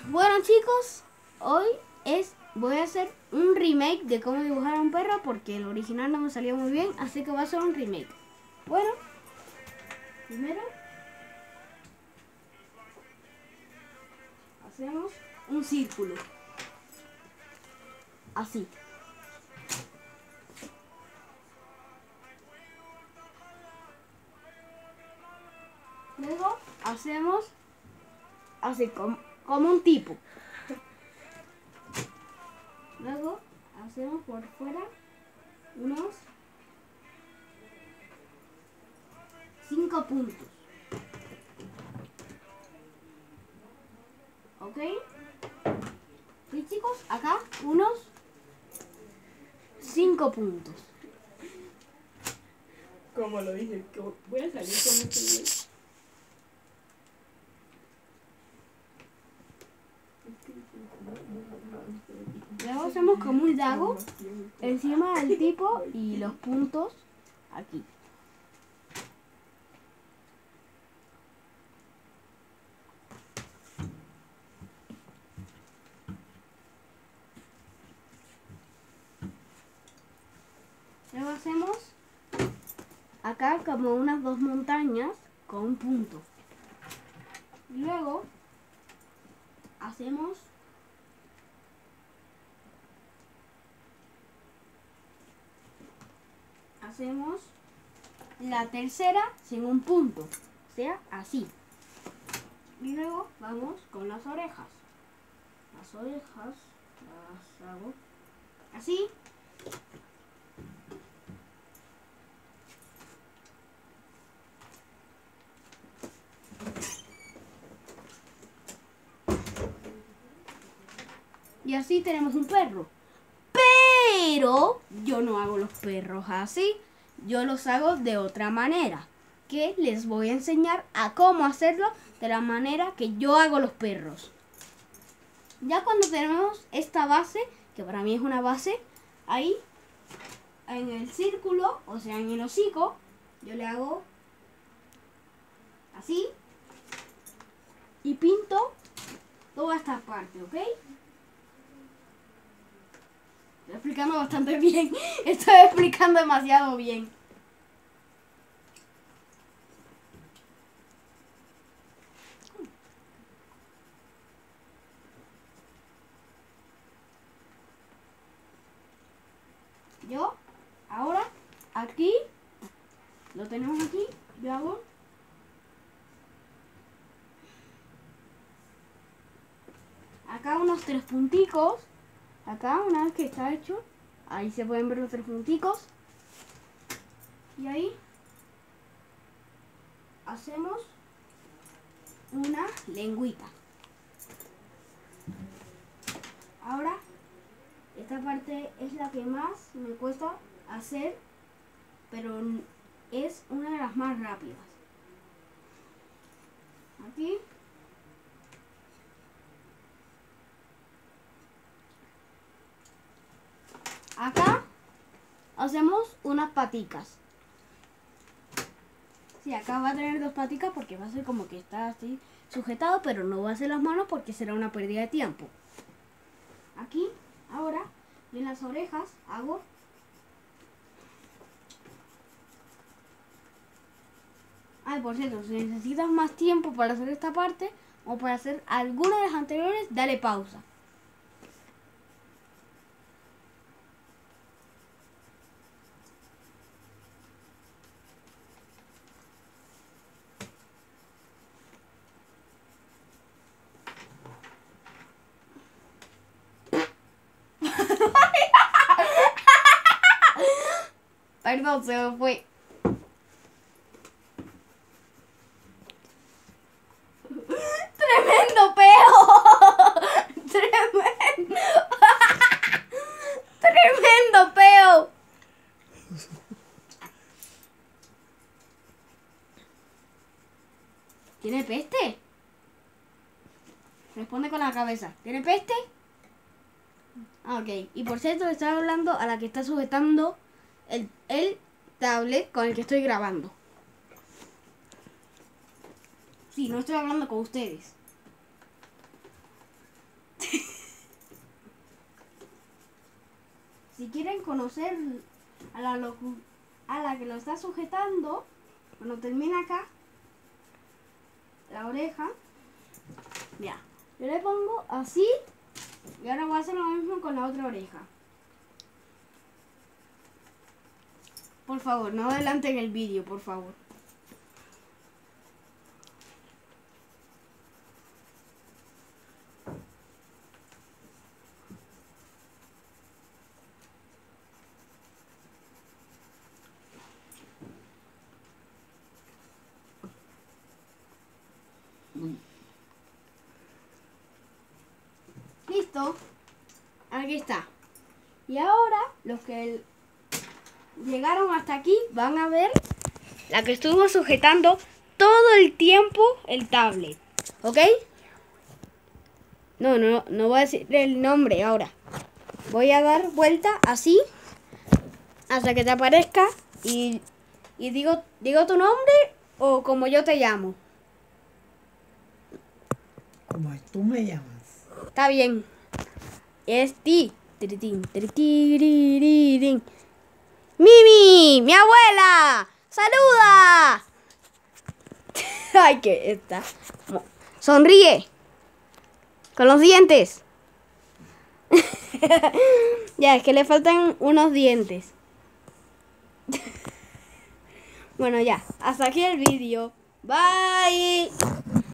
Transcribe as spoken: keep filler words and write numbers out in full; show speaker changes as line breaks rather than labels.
Bueno chicos, hoy es voy a hacer un remake de cómo dibujar a un perro porque el original no me salió muy bien, así que voy a hacer un remake. Bueno, primero hacemos un círculo, así. Luego hacemos así como, como un tipo. Luego hacemos por fuera unos cinco puntos. ¿Ok? Sí chicos, acá unos cinco puntos.
Como lo dije, que voy a salir con este.
Luego hacemos como un lago encima del tipo y los puntos aquí. Luego hacemos acá como unas dos montañas con un punto. Y luego hacemos hacemos la tercera sin un punto, o sea, así. Y luego vamos con las orejas. Las orejas las hago así. Y así tenemos un perro. Pero yo no hago los perros así. Yo los hago de otra manera. Que les voy a enseñar a cómo hacerlo de la manera que yo hago los perros. Ya cuando tenemos esta base, que para mí es una base, ahí en el círculo, o sea en el hocico, yo le hago así. Y pinto toda esta parte, ¿ok? Estoy explicando bastante bien. Estoy explicando demasiado bien. Yo, ahora, aquí, lo tenemos aquí, yo hago acá unos tres punticos. Acá, una vez que está hecho, ahí se pueden ver los tres punticos. Y ahí hacemos una lengüita. Ahora, esta parte es la que más me cuesta hacer, pero es una de las más rápidas. Aquí. Acá hacemos unas paticas. Sí, acá va a tener dos paticas porque va a ser como que está así sujetado, pero no va a hacer las manos porque será una pérdida de tiempo. Aquí, ahora, en las orejas hago Ay, por cierto, si necesitas más tiempo para hacer esta parte o para hacer alguna de las anteriores, dale pausa. Perdón, se me fue. ¡Tremendo peo! ¡Tremendo! ¡Tremendo peo! ¿Tiene peste? Responde con la cabeza. ¿Tiene peste? Ah, ok. Y por cierto, le estaba hablando a la que está sujetando el, el tablet con el que estoy grabando. Sí, no estoy hablando con ustedes. si quieren conocer a la, locu- a la que lo está sujetando, cuando termina acá, la oreja, mira, yo le pongo así y ahora voy a hacer lo mismo con la otra oreja. Por favor, no adelanten el vídeo, por favor. Listo. Aquí está. Y ahora los que llegaron hasta aquí van a ver la que estuvo sujetando todo el tiempo el tablet. ¿Ok? No, no, no voy a decir el nombre ahora. Voy a dar vuelta así hasta que te aparezca y, y digo, digo tu nombre o como yo te llamo.
Como tú me llamas.
Está bien. Es ti. Tiritín, tiritirirín. ¡Mimi! ¡Mi abuela! ¡Saluda! Ay, que está. Sonríe. Con los dientes. Ya, es que le faltan unos dientes. Bueno, ya. Hasta aquí el vídeo. Bye.